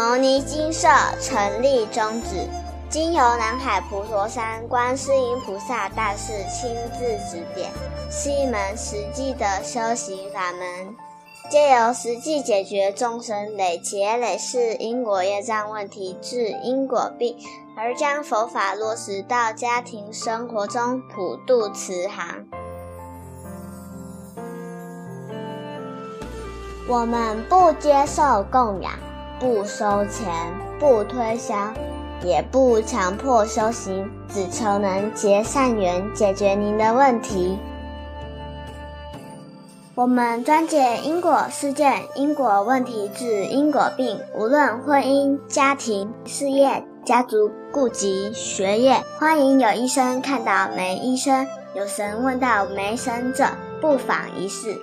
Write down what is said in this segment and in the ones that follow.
牟尼精舍成立宗旨，经由南海普陀山观世音菩萨大士亲自指点，是一门实际的修行法门，借由实际解决众生累劫累世因果业障问题，治因果病，而将佛法落实到家庭生活中，普渡慈航。我们不接受供养，不收钱，不推销，也不强迫修行，只求能结善缘，解决您的问题。我们专解因果事件、因果问题，治因果病，无论婚姻、家庭、事业、家族、顾及、学业，欢迎有医生看到没医生，有神问到没神者，不妨一试。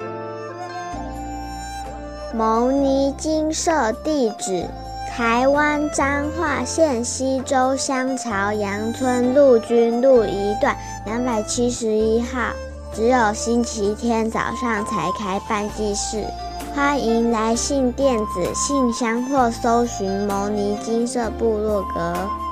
牟尼精舍地址：台湾彰化县溪州乡朝阳村陆军路1段271号，只有星期天早上才开办祭事，欢迎来信电子信箱或搜寻牟尼精舍部落格。